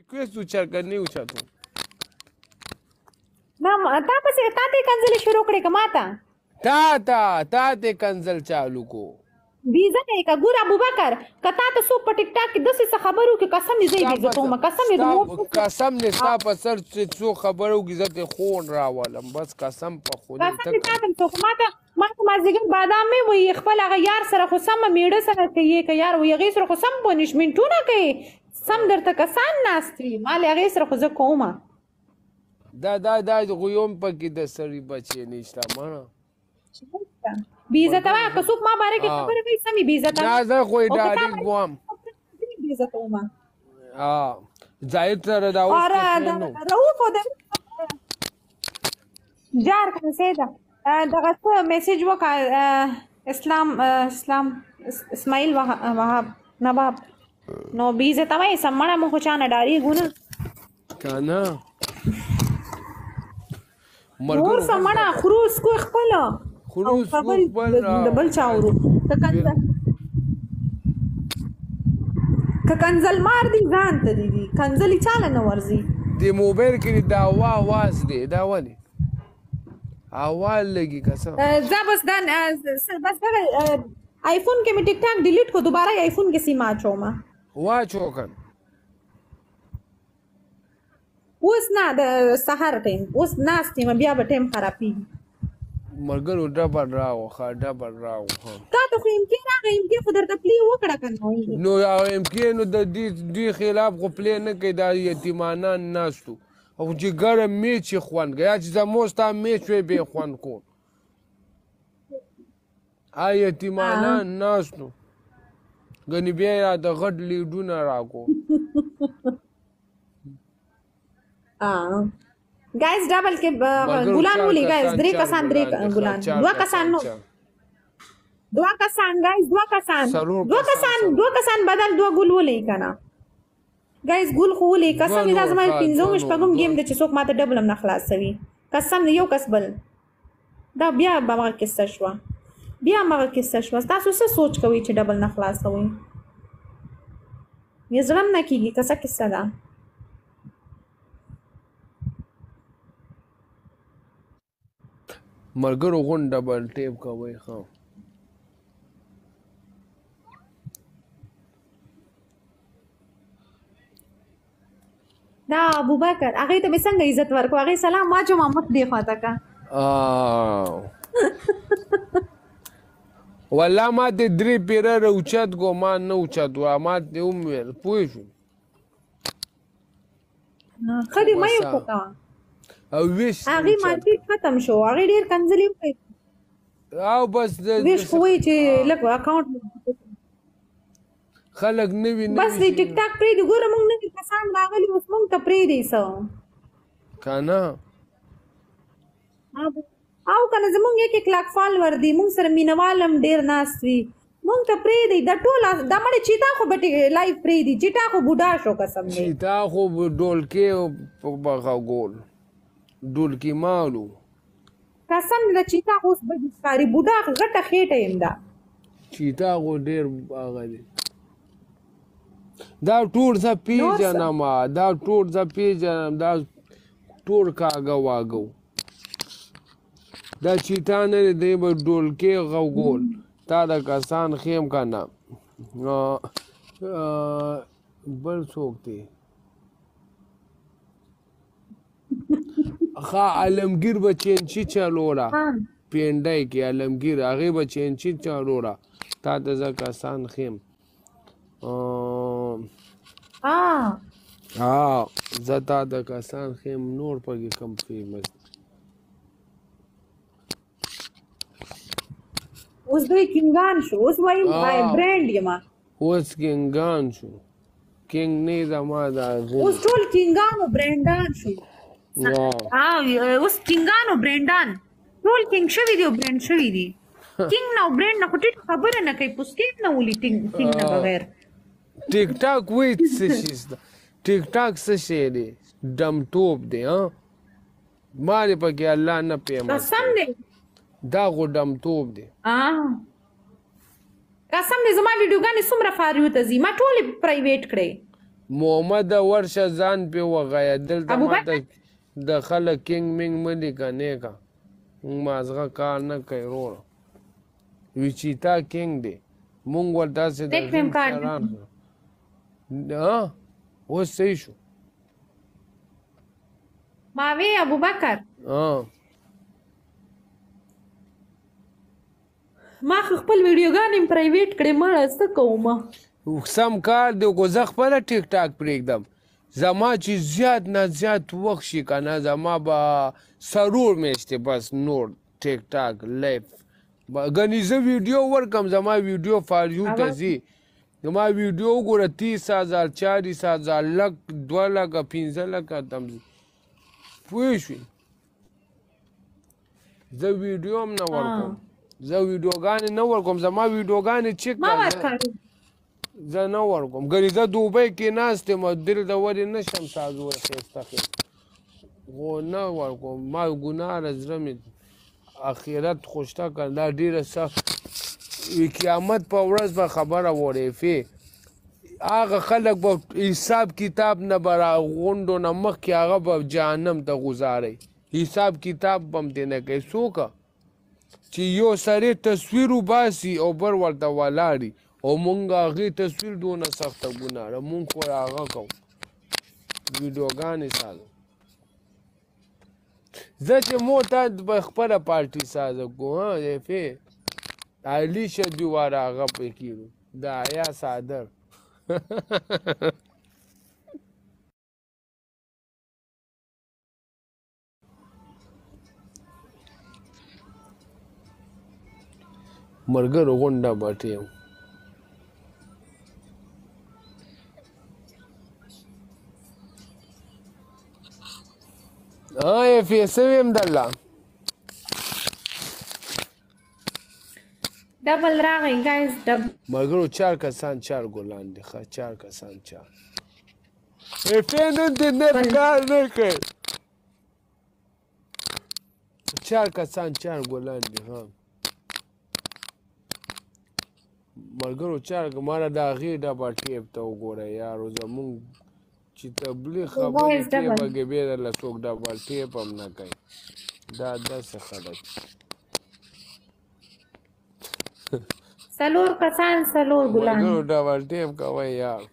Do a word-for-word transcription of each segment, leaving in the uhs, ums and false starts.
ریکویست وچا کنی وچا تو نه تا پسې تا ته کنځلې شروع کړې که ما ته تا تا تا ته کنځل چالو کو بیزه نه که ګوره ابوبکر که تا ته څوک په ټیک ټاک کې داسې څه خبرو کې قسم دې زه یې بېزته وم قسم دې قسم دې ستا په سر چې څو خبرو کې زه ترې خون راولم بس قسم په خدای قسم دې تا ته څوک ما ته ما ته مازدیګر بادام مې وایي خپل هغه یار سره خو سمه میړه سره کوي که یار وایي هغې سره خو سم پنشمنټونه کوي سم درته کسان ناست وي ما له هغې سره خو زه کومه دا دا دا غویم پکې د سړي بچې نشته مړه بېعزته وایه که څوک ما باره کې خبرې کوي سمې بېعزته نه زه خو یې ډاډې کوم بېعزته ومه زاهد سره دا اوس رؤوف او د جار کنه سیده دغه څه میسج وکړه اسلام اسلام اسماعیل وهاب نواب نو بېعزته وایي سم مړه مو خو چا نه ډارېږو نه که نه نور سم مړه خروس کو خپله خروس کو خپل د بل چا ورو که کنځل مار دي ځان ته دي دي کنځلې چاله نه ورځي د موبایل کې د هوا اواز دی دا ولې اواز لګي که زه بس دا بس دغه آیفون کې مې ټیک ټاک ډیلیټ کو دوباره آیفون کې سیم اچومه واچو کن اوس نه د سهار ټایم اوس ناست یم بیا به ټایم خرابېږي ملګرو ډبل راوخه ډبل راوخه تا ته خو ام کې راغی ام کې خو درته پلې وکړه که نه نو ام کې نو د دې خلاف خو پلې نه کوي دا یتیمانان ناستو او چې ګرم میچ یې خوند کوي یا چې زموږ ستا میچ وی بې خوند کون ا یتیمانان ناستو ګنې بیا یې د غټ لیډونه راکو ګایز ډبل کې ګلان ولي ګایز درې کسان درې ګلان دوه کسان نو دوه کسان ګایز دوه کسان دوه کسان دوه کسان بدل دوه ګل ولي کنه ګایز ګل خو ولي قسم دې لازم پنځم شپږم گیم دې چې څوک ماته ډبل هم نه خلاصوي قسم یو کس بل دا بیا به هغه کیسه شوه بیا هم هغه کیسه شوه تاسو څه سوچ کوئ چې ډبل نه خلاصوئ یې زړه هم نه کېږي که څه کیسه ده ملګرو غون ډبل ټیپ کوئ ښه دا ابوبکر هغې ته مې څنګه عزت ورکړو هغې سلام واچوم مخ دې خواته که والله ما دې درې پیره راوچت کو ما نه اوچت وه ما دې وویل پوه شو ښه دې مه یې خوښوه او ویش هغې مارکیټ ختم شو هغې ډېر کنځلې وکړې او بس ویش خو وایي چې لږ اکاونټ خلک نوي نوي بس دې ټیک ټاک پرېږدي ګوره موږ نوي کسان راغلي اوس موږ ته پرېږدي څه که نه او که نه زموږ یک یک لاک فالور دي موږ سره مینهوال هم ډېر ناست وي موږ ته پرېږدئ دا ټول دا مړې چیتا خو به لایف پرېږدي چیتا خو بوډا شو قسم دی چیتا خو ډولکې بغه ګول ډولکې مالو قسم د چیتا خو اوس بدي ښکاري بوډا غټه خېټه یم دا چیتا خو ډېر هغه دی دا ټول زه پېژنم دا ټول زه پېژنم دا ټول کاږه واږه دا چیتا نه دی دی به ډولکې غوګول تا د کسان خیم که نه بل څوک دی ښه عالمګیر به چینچي چلوله پینډی کې عالمګیر هغې به چینچي چلوله تا ته زه کسان خیم زه تا د کسان خیم نور پکې کم فیمس اوس دوی کینګان شو اوس وایم برانډ یم اوس کینګان شو کینګ نه زما دا اوس ټول کینګان او برانډان شو اوس کینګان او برانډان ټول کینګ شوي دي او برانډ شوي دي کینګ نه او برانډ نه خو ټیټ خبره نه کوي پوسکیپ نه ولي کینګ نه بغیر ټیک ټاک وایي څه شي ده ټیک ټاک څه شی دی ډمټوب دی ها ما دې پکې الله نه پیمه قسم دی دا خو ډمټوب دی قسم دې زما ویډیوګانې څومره فاریو ته ځي ما ټولې پرایویټ کړې محمد ورشه ځان پې وغایه دلته ماته د خلک کینګ مینګ مه لیکه نیکه مونږ مازغه کار نه کوي وروره ویچیتا کینګ دی مونږ ورداسې د سران اوس صحیح شو ما وی ابوبکر ما خپل ویډیوګانې پرایویټ کړې مړه څه کوم سم کار دی خو زه خپله ټیک ټاک پرېږدم زما چې زیات نه زیات وخت شي که نه زما به څلور میاشتې بس نور ټیک ټاک لایف ګنې زه ویډیو ورکم زما ویډیو فالجو ته ځي زما ویډیو وګوره تیس هزار چالیس هزار لک دوه لکه پنځه لکه تم ځي پوه شوې زه ویډیو هم نه ورکوم زه ویډیوګانې نه ورکوم زما ویډیوګانې چیک زه نه ورکوم ګنې زه دوبۍ کې ناست یم دلته ولې نه شم سازوره ښایسته ښایسته خو نه ورکوم ما ګناه ده زړه مې اخرت خوشته کړ دا ډېره سخت قیامت په ورځ به خبره وریفې هغه خلک به حساب کتاب نه به راغونډو نه مخکې هغه به جهنم ته ګزارئ حساب کتاب به هم ترې نه کوي څوک چې یو سړی تصویر وباسي او بل ورته ولاړي او مونږ هغې تصویر دونه سخته ګناه ده مونږ خو هغه کوو ویډیوګانې سازو زه چې مو تا به خپله پارټي سازه کو افې علي شدي واره هغه پې کېږو د حیا صادر ملګرو غونډه بټې یم اه افې څه ویم درله ډبل راغی ګایز ډبل ملګرو چار کسان چار ګلان دي ښه چار کسان چار افې نن دې نت کار نه کوي چار کسان چار ګلان دي ها ملګرو چار ماره د هغې ډبه ټیپ ته وګوره یارو زمونږ چې تبلیغ خبرې کې بګې بیا درله څوک ډبل ټیپ هم نه کوي دا داسې خلک څلور کسان څلور ګلان ملګرو ډبل ټیپ کوئ یار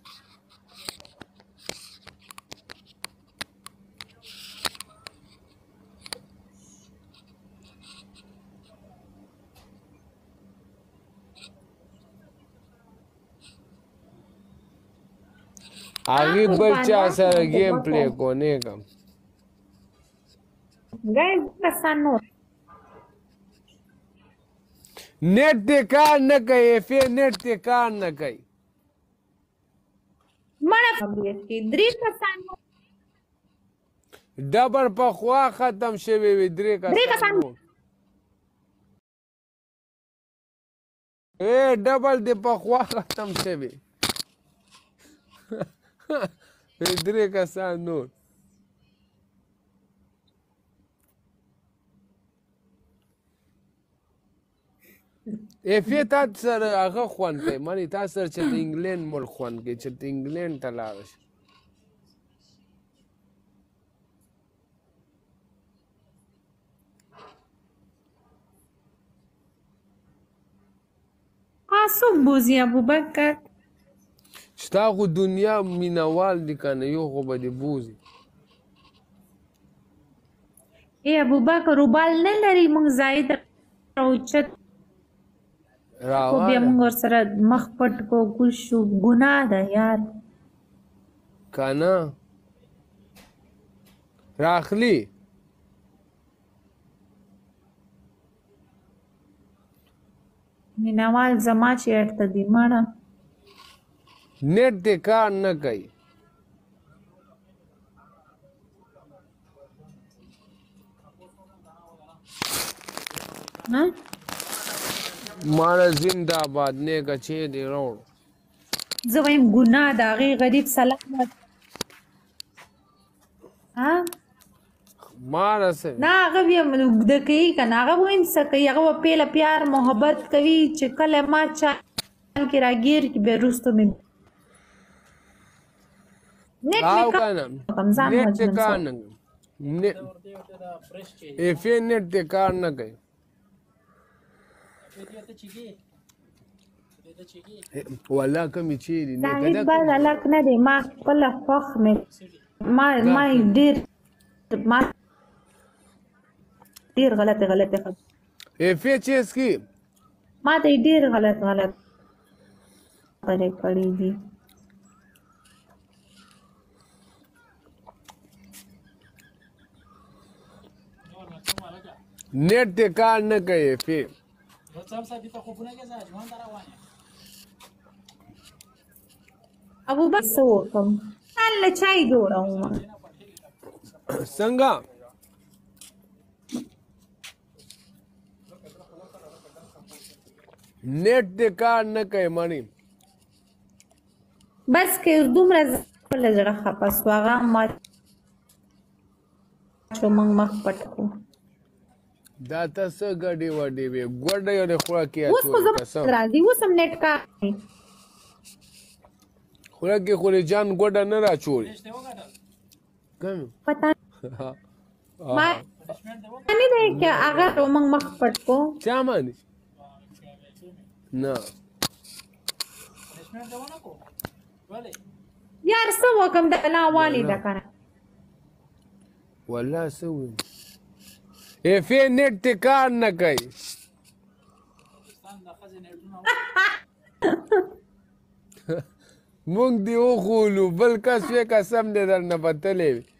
هغې بل چا سره ګیم پلی کو نیکم ګایز کسان نور نیټ دې کار نه کوي افې نیټ دې کار نه کوي مړه درې کسان ډبل پخوا ختم شوی وي درې کسان ای ډبل دې پخوا ختم شوی درې کسان نور افې تا سره هغه خوند کوي مانې تا سره چې د انګلینډ ملک خوند کوي چې ته انګلینډ ته لاړه شي څوک بوځي ابوبکر ستا خو دنیا مینوال دي که نه یو خو به دې بوځي ای ابوبکر روبال نه لري موږ زاید راوچت خو بیا موږ ورسره مخ پټ کو کوز شو ګناه ده یار که نه راخلي مینوال زما چېرته دي مړه نیټ دې کار نه کوي ماړه زنده آباد نیکه چې دې راوړو زه وایم ګناه د هغې غریب سلامت ماړه څه نه هغه بیا اوږده کوي که نه هغه به هم څه کوي هغه به پیله پیار محبت کوي چې کله ما چا کې راګیر کړي بیا وروسته مې नेट او में کنه कम ځان نیټ ته مجنون کار سو. نه کوي نیټ ایفې نیټ ته کار نه کوي والله کمی چیرې نه زاهد کده باز الک نه دی ما خپل خوښ مې ما ما ډیر ما ډیر غلطه غلطه خبرې ایفې چیز کی ما ته ډیر غلط غلط خبرې کړې دي نیټ ته کار نه کوي ایفې ابو بس وکم الله چای جوړوم څنګه نیټ ته کار نه کوي مانی بس کې دومره خپل زړه خپه سو هغه ما چې موږ مخ پټ کړو دا تاسو ګډي وډي وي ګډي او خورا کې اوس خو زما راځي اوس هم نیټ کا خورا کې خوري جان ګډه نه را چوري کوم پتا ما نه دی چې هغه موږ مخ پټ کو چا مانی نه یار څه وکم د لا والی دا کنه والله سوي ایفې نیټ ته کار نه کوي مونږ دی وخولو بل کس وې قسم دې درنه پتلې